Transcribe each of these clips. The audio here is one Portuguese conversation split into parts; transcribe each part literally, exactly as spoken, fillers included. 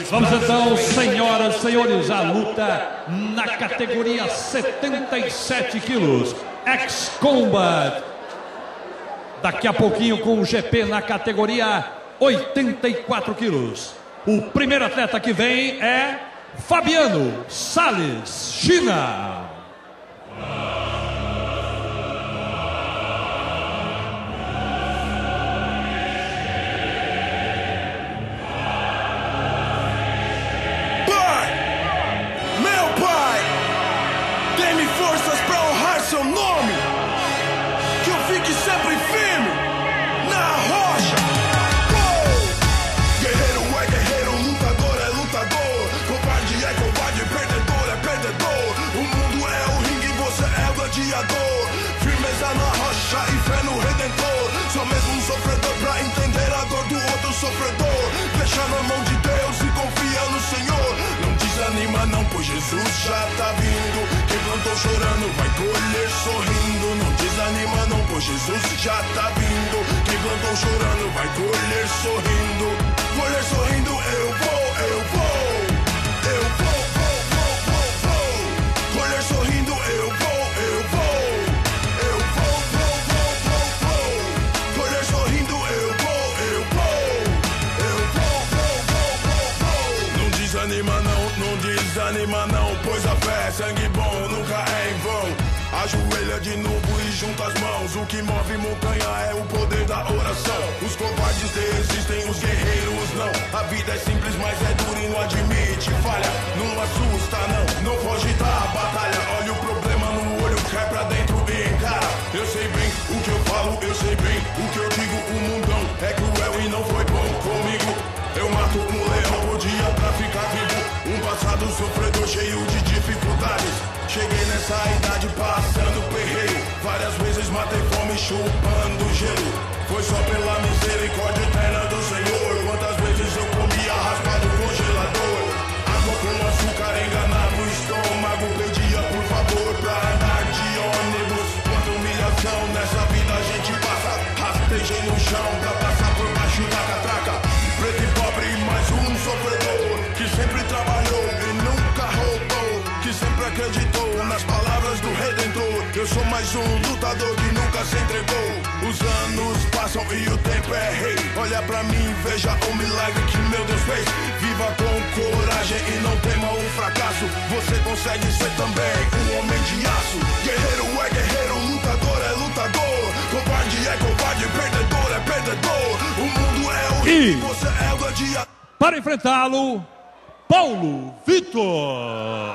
Vamos então, senhoras e senhores, a luta na categoria setenta e sete quilos, X-Combat. Daqui a pouquinho com o G P na categoria oitenta e quatro quilos. O primeiro atleta que vem é Fabiano Salles, China. Seu nome, que eu fique sempre firme na rocha. Oh! Guerreiro é guerreiro, lutador é lutador, covarde é covarde, perdedor é perdedor. O mundo é o ringue, você é o gladiador. Firmeza na rocha e fé no Redentor. Só mesmo um sofredor pra entender a dor do outro sofredor. Deixa na mão de Deus e confia no Senhor. Não desanima não, pois Jesus já tá vindo. Quem plantou chorando vai colher sorrindo. Não desanima não, pois Jesus já tá vindo. Quem plantou chorando vai colher sorrindo. Colher sorrindo, eu vou, eu vou. Eu vou, vou, vou, vou, vou. Colher sorrindo, eu vou, eu vou. Eu vou, vou, vou, vou, vou. Colher sorrindo, eu vou, eu vou. Eu vou, vou, vou, vou, vou. Não desanima não, não desanima não, pois a fé é sangue bom, nunca é em vão. Ajoelha de novo e junta as mãos. O que move montanha é o poder da oração. Os covardes desistem, os guerreiros não. A vida é simples, mas é dura e não admite falha. Não assusta não, não foge da batalha. Olha o problema no olho, cai pra dentro e encara. Eu sei bem o que eu falo, eu sei bem o que eu digo. O mundão é cruel e não foi bom comigo. Eu mato um leão por dia pra ficar vivo. Um passado sofredor cheio de dificuldades. Cheguei nessa idade passando perreio. Várias vezes matei fome chupando gelo. Foi só pela misericórdia eterna do Senhor. Quantas vezes eu comia raspado no congelador. Água com açúcar enganava o estômago. Pedia por favor pra andar de ônibus. Quanta humilhação nessa vida a gente passa. Rastejei no chão pra passar por baixo da catraca. Preto e pobre, mais um sofredor. Que sempre trabalhou e nunca roubou. Que sempre acreditou nas palavras do Redentor. Eu sou mais um lutador que nunca se entregou. Os anos passam e o tempo é rei. Olha pra mim, veja o milagre que meu Deus fez. Viva com coragem e não tema o fracasso. Você consegue ser também um homem de aço. Guerreiro é guerreiro, lutador é lutador. Covarde é covarde, perdedor é perdedor. O mundo é o e ringue, você é o gladiador. Para enfrentá-lo, Paulo Vitor.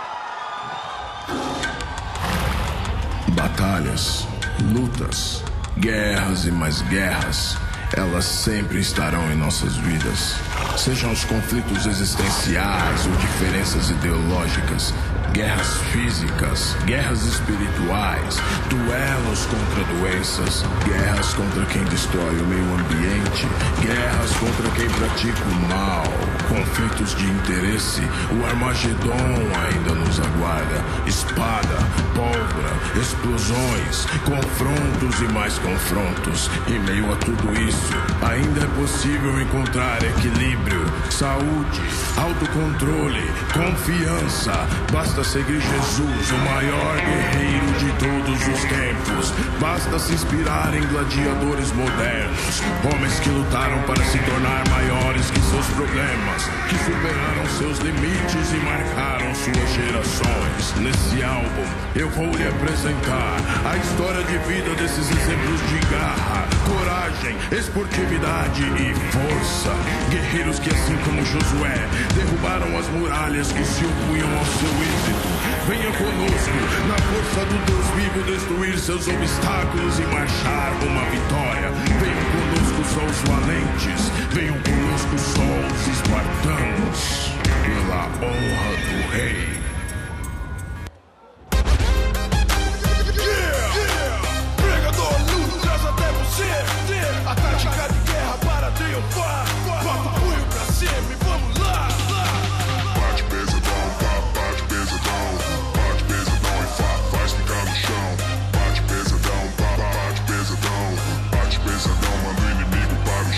Batalhas, lutas, guerras e mais guerras, elas sempre estarão em nossas vidas. Sejam os conflitos existenciais ou diferenças ideológicas, guerras físicas, guerras espirituais, duelos contra doenças, guerras contra quem destrói o meio ambiente, guerras contra quem pratica o mal, conflitos de interesse, o Armagedon ainda nos aguarda. Espada, pólvora, explosões, confrontos e mais confrontos. Em meio a tudo isso, ainda é possível encontrar equilíbrio, saúde, autocontrole, confiança. Basta seguir Jesus, o maior guerreiro de todos os tempos. Basta se inspirar em gladiadores modernos, homens que lutaram para se tornar maiores que seus problemas, que superaram seus limites e marcaram suas gerações. Nesse álbum eu vou lhe apresentar a história de vida desses exemplos de garra, coragem, esportividade e força. Guerreiros que, assim como Josué, derrubaram as muralhas que se opunham ao seu êxito. Venha conosco, na força do Deus vivo, destruir seus obstáculos e marchar uma vitória. Venham conosco só os valentes, venham conosco só os espartanos, pela honra do rei. Yeah, yeah. Pregador, lutas até você. A tática de guerra para triunfar. Bota o punho pra cima e vamos lá. Bate pesadão, bate pesadão. Bate pesadão e fa faz ficar no chão. Bate pesadão, bate pesadão. Bate pesadão, manda o inimigo para o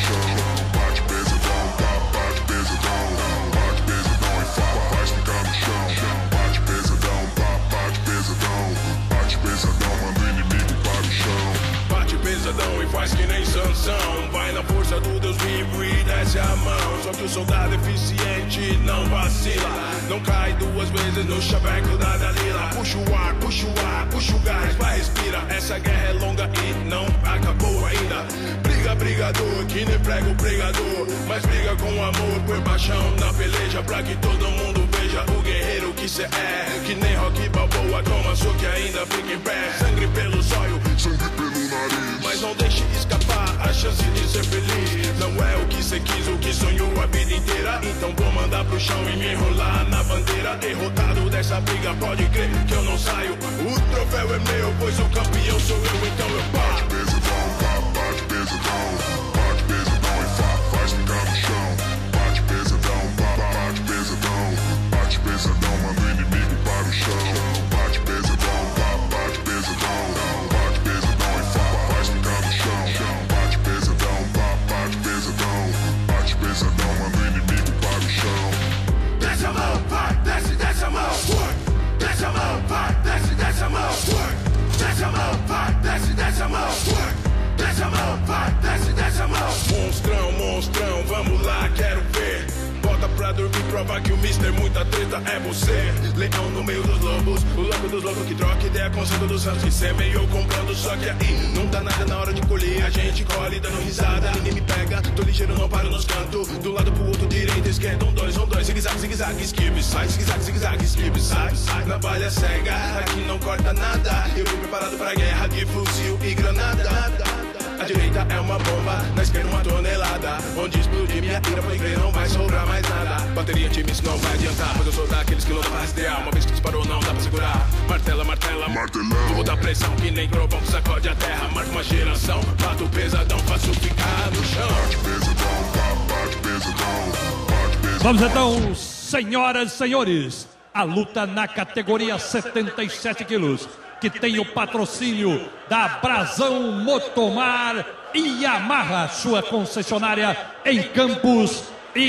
força do Deus vivo e desce a mão. Só que o soldado eficiente não vacila, não cai duas vezes no chaveco da Dalila. Puxa o ar, puxa o ar, puxa o gás, vai respira. Essa guerra é longa e não acabou ainda. Briga, brigador, que nem prega o pregador, mas briga com amor, põe paixão na peleja, pra que todo mundo veja o guerreiro que cê é. Que nem Rocky Balboa, toma soco que ainda fica em pé. Sangue pelo zóio, sangue pelo nariz, mas não deixe escapar a chance de ser feliz. Não é o que cê quis, o que sonhou a vida inteira. Então vou mandar pro chão e me enrolar na bandeira. Derrotado dessa briga, pode crer que eu não saio. O troféu é meu, pois o campeão sou eu, então eu paro. pesadão, pá, bate pesadão, bate pesadão e fa, faz ficar no chão. Bate pesadão, pá, bate pesadão, bate pesadão, manda o inimigo para o chão. Bate pesadão, pá, bate pesadão, bate pesadão e fa, faz ficar no chão. Bate pesadão, pá, bate pesadão, bate pesadão, manda o inimigo para o chão. Desce a mão, vai, desce, desce a mão. Desce a mão, vai, desce, desce a mão. Desce a mão, vai, desce, desce a mão. Desce a mão, vai, desce, desce a mão. Monstrão, monstrão, vamos lá, quero ver. Bota pra dormir, prova que o mister muita treta é você. Leão no meio dos lobos, o louco dos loucos que troca ideia com o santo dos santos que semeou comprando. Só que aí não dá nada na hora de colher, a gente colhe dando risada. Ninguém me pega, tô ligeiro, não paro nos cantos. Do lado pro outro, direita, esquerda, um, dois, um, dois. Zigue-zague, zigue-zague, esquive, sai, zigue-zague, zigue-zague, esquive, sai, sai. Na palha cega, aqui não corta nada. Eu vim preparado pra guerra de fuzil e granada. A direita é uma bomba, na esquerda uma tonelada. Onde explodir minha ira, pode crer, não vai sobrar mais nada. Bateria time, isso não vai adiantar, pois eu sou daqueles que não dá pra rastrear. Uma vez que disparou, não dá pra segurar. Martela, martela, Martelão. vou dar pressão que nem trovão que sacode a terra. Marca uma geração, bato pesadão, faço ficar no chão. Bate pesadão, pá, bate pesadão, bate pesadão. Vamos então, senhoras e senhores, a luta na categoria setenta e sete quilos, que tem o patrocínio da Brasão Motomar e Yamaha, sua concessionária em Campos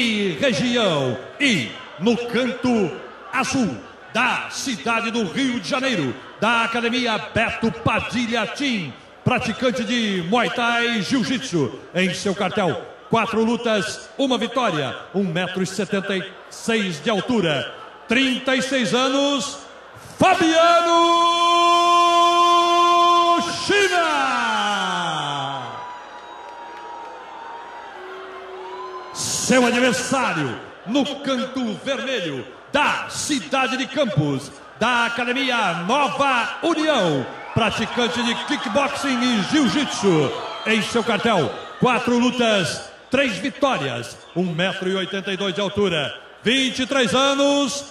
e região. E no canto azul da cidade do Rio de Janeiro, da Academia Beto Padilha Team, praticante de Muay Thai e Jiu-Jitsu, em seu cartel, quatro lutas, uma vitória, um metro e setenta e seis de altura, trinta e seis anos, Fabiano China. Seu adversário no canto vermelho da cidade de Campos, da Academia Nova União, praticante de kickboxing e jiu-jitsu, em seu cartel, quatro lutas, três vitórias, um metro e oitenta e dois de altura, vinte e três anos,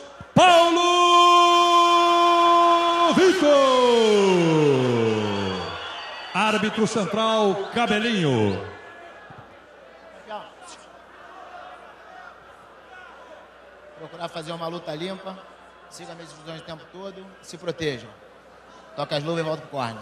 Paulo Vitor. Árbitro central, Cabelinho. Procurar fazer uma luta limpa, siga as instruções o tempo todo, se protejam. Toca as luvas e volta pro corner.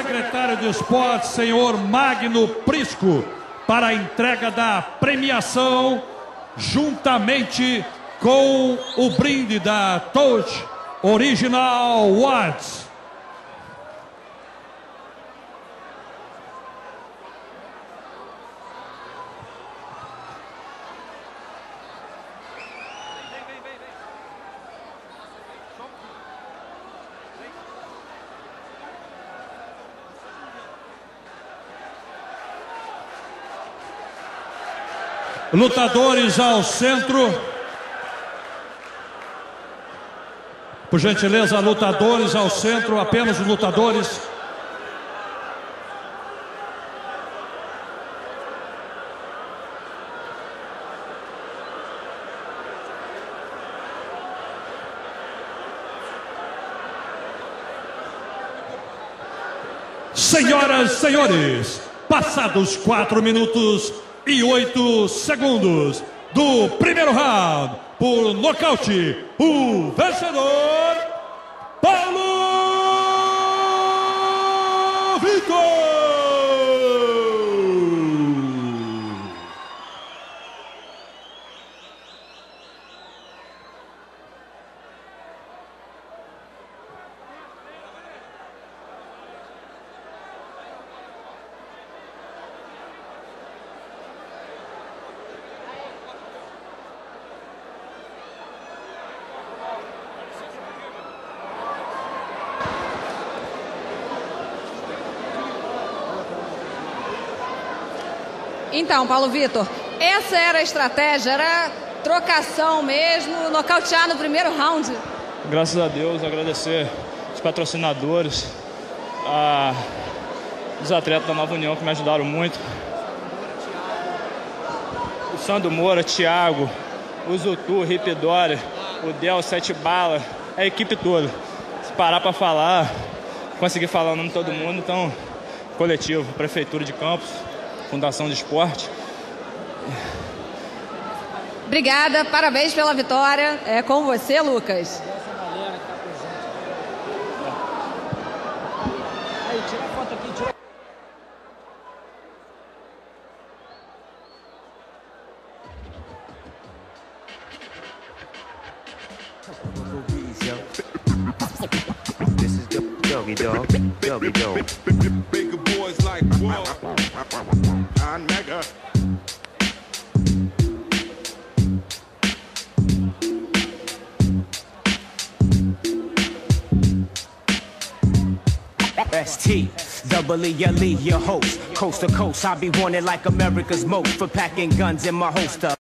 secretário de Esportes, senhor Magno Prisco, para a entrega da premiação, juntamente com o brinde da Touch Original Watts. Lutadores ao centro. Por gentileza, lutadores ao centro, apenas os lutadores. Senhoras e senhores, passados quatro minutos e oito segundos do primeiro round, por nocaute, o vencedor, Paulo Vitor! Então, Paulo Vitor, essa era a estratégia, era trocação mesmo, nocautear no primeiro round? Graças a Deus, agradecer os patrocinadores, a, os atletas da Nova União que me ajudaram muito. O Sandro Moura, Thiago, o Zutu, o Ripidori, o Del, Sete Bala, a equipe toda. Se parar para falar, conseguir falar o nome de todo mundo, então, coletivo, Prefeitura de Campos, Fundação de Esporte. Obrigada, parabéns pela vitória. É com você, Lucas. Aí, tira a foto aqui, tira. This is the doggy dog, doggy dog. Bigger boys like whoa. I'm mega. S T, double E L E, your host. Coast to coast, I be wanted like America's most. For packing guns in my holster.